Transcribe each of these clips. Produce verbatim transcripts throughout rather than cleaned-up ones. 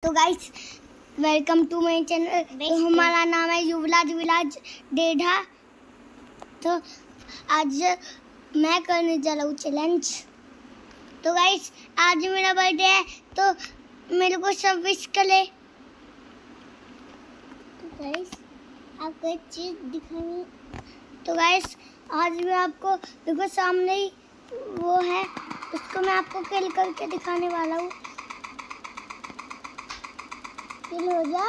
तो guys welcome to my channel. तो हमारा नाम है युवराज विलाज डेढ़ा। तो आज मैं करने जा रहा हूँ चैलेंज। तो गाइस आज मेरा बर्थडे है तो मेरे को सब विश करे। तो गाइस आपको एक चीज दिखानी। तो गाइस आज मैं आपको देखो सामने ही वो है, उसको मैं आपको किल करके दिखाने वाला हूँ। किल हो जा।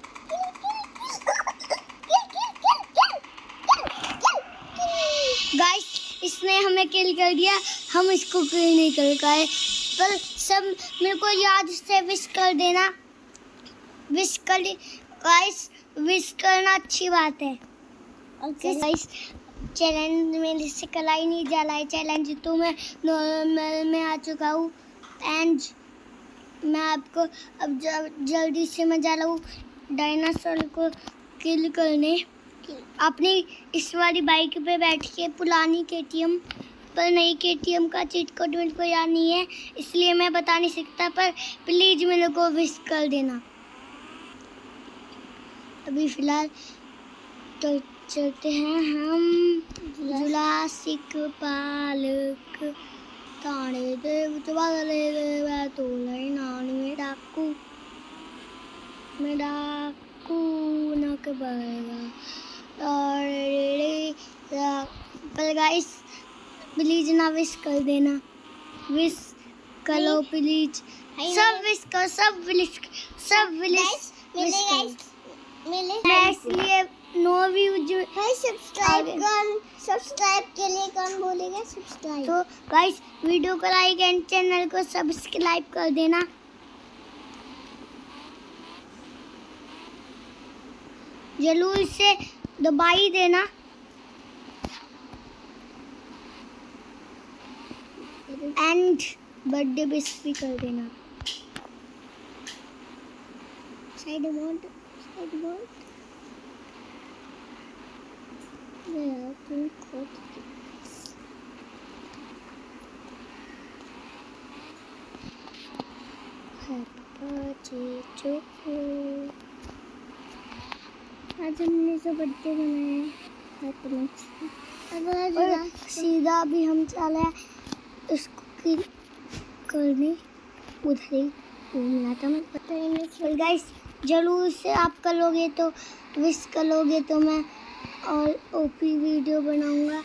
गाइस इसने हमें किल कर दिया, हम इसको किल नहीं कर पाए। पर सब मेरे को याद से विश कर देना। विश कर गाइस, विश करना अच्छी बात है। ओके गाइस, चैलेंज मेरे से कला ही नहीं जा रहा है। चैलेंज तो मैं नॉर्मल में आ चुका हूँ एंड मैं आपको अब जल्दी से मैं जा रहा हूँ डायनासोर को किल करने। अपनी इस वाली बाइक पे बैठ के पुरानी केटीएम पर नई केटीएम का चीट कोड मेरे को याद नहीं है, इसलिए मैं बता नहीं सकता। पर प्लीज मेरे को विश कर देना। अभी फिलहाल तो चलते हैं हम जुरासिक पार्क। ताने देव चबाले देव तो नानी में डाकू में डाकू न कबेगा। पर गाइस प्लीज ना विश कर देना। विश करो प्लीज, सब विश करो, सब विश सब विश विश करो। मैं इसलिए नो व्यू जो सब्सक्राइब कर सब्सक्राइब के लिए कौन बोलेगा सब्सक्राइब। तो गाइस वीडियो को लाइक एंड चैनल को सब्सक्राइब कर देना। जरूर से दबाई देना। एंड बर्थडे विश भी कर देना। साइड मोड साइड मोड आज हमने सब बर्थडे बनाया है। और सीधा भी हम चले इसको किल करने, उधर ही घूमना था। मैं पता ही नहीं। गाइस जरूर से आप करोगे तो विश करोगे तो मैं और ओपी वीडियो बनाऊंगा।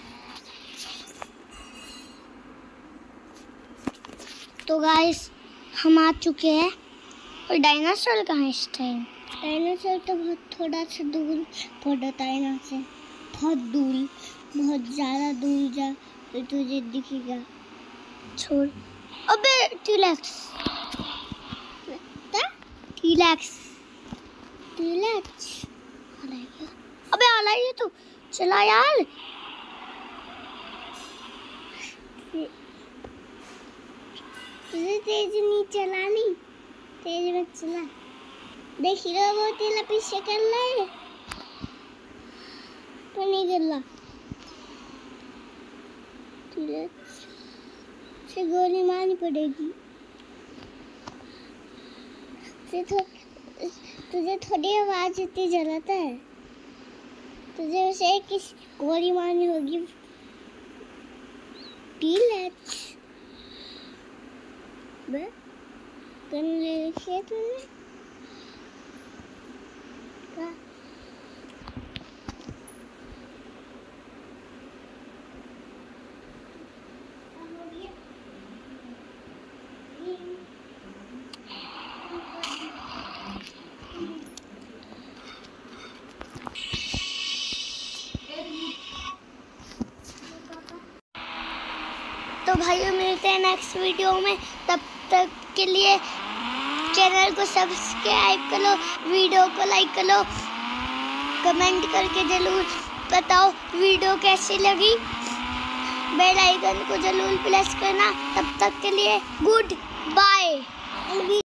तो गाइस हम आ चुके हैं। और डायनासोर कहाँ है इस टाइम? डायनासोर तो बहुत थोड़ा सा दूर पड़ता है यहाँ से, बहुत दूर, बहुत ज़्यादा दूर जा तो तुझे दिखेगा। छोड़। अबे टीलैक्स टीलैक्स टीलैक्स अबे आ रहा है तो चला यार। तुझे तेज नहीं चलानी, तेज मत चला। देख हीरो वो तेरा पीछे कर रहा है पर नहीं कर रहा। से गोली मारनी पड़ेगी। से थो, तुझे थोड़ी आवाज इतनी जरूरत है। तुझे उसे किस गोली मारनी होगी। टीलैक्स बे कर ले तूने क्या? तो भाइयों मिलते हैं नेक्स्ट वीडियो में। तब तक के लिए चैनल को सब्सक्राइब करो, वीडियो को लाइक करो, कमेंट करके जरूर बताओ वीडियो कैसी लगी। बेल आइकन को जरूर प्रेस करना। तब तक के लिए गुड बाय।